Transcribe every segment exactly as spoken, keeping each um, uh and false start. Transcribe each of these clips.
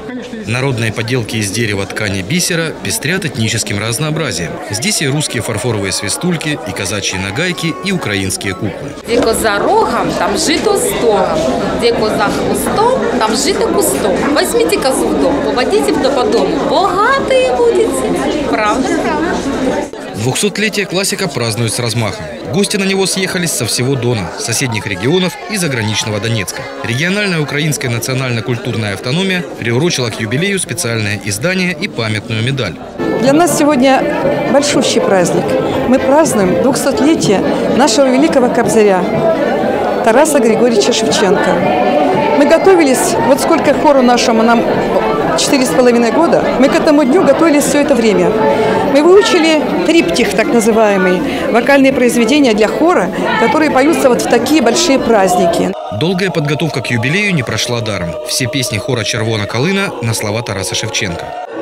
Народные поделки из дерева, ткани, бисера пестрят этническим разнообразием. Здесь и русские фарфоровые свистульки, и казачьи нагайки, и украинские куклы. Где коза рогом, там жито стогом. Где коза хвостом, там жито кустом. Возьмите козу в дом, поводите по дому. Богатые будете. Правда, правда. Двухсотлетие классика празднуют с размахом. Гости на него съехались со всего Дона, соседних регионов и заграничного Донецка. Региональная украинская национально-культурная автономия приурочила к юбилею специальное издание и памятную медаль. Для нас сегодня большущий праздник. Мы празднуем двухсотлетие нашего великого кобзаря Тараса Григорьевича Шевченко. Мы готовились, вот сколько хору нашему нам четыре с половиной года, мы к этому дню готовились все это время. Мы выучили триптих, так называемый, вокальные произведения для хора, которые поются вот в такие большие праздники. Долгая подготовка к юбилею не прошла даром. Все песни хора «Червона Калина» на слова Тараса Шевченко.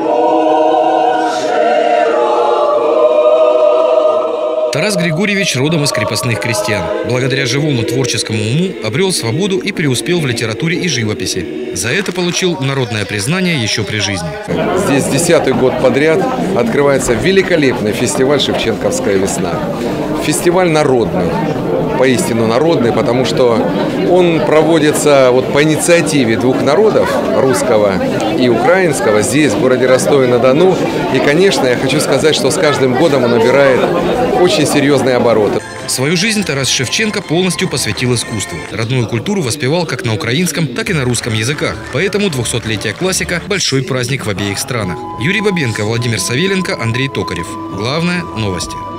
Тарас Григорьевич родом из крепостных крестьян. Благодаря живому творческому уму обрел свободу и преуспел в литературе и живописи. За это получил народное признание еще при жизни. Здесь десятый год подряд открывается великолепный фестиваль «Шевченковская весна». Фестиваль народный, поистину народный, потому что он проводится вот по инициативе двух народов, русского и украинского, здесь, в городе Ростове-на-Дону. И, конечно, я хочу сказать, что с каждым годом он набирает очень серьезные обороты. Свою жизнь Тарас Шевченко полностью посвятил искусству. Родную культуру воспевал как на украинском, так и на русском языках. Поэтому двухсотлетие классика – большой праздник в обеих странах. Юрий Бабенко, Владимир Савеленко, Андрей Токарев. Главное – новости.